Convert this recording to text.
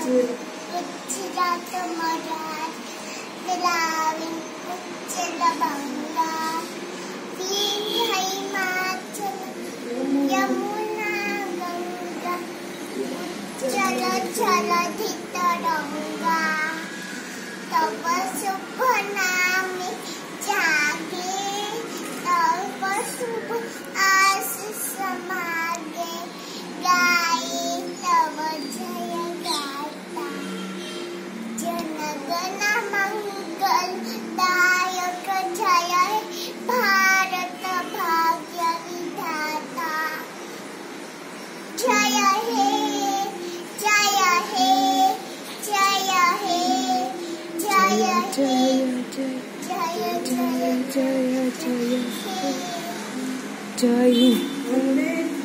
उच्चरात मराठ दिलाविन उच्चल बंगा तीन हिमाचल यमुना गंगा उच्चल चल धितरंगा तब शुभ नामे जागे तब शुभ आशीष मागे गाये तब जय गाता जन गण मंगल दायक जय हे भारत भाग्य विधाता जय हे जय हे जय हे जय हे जय जय जय जय जय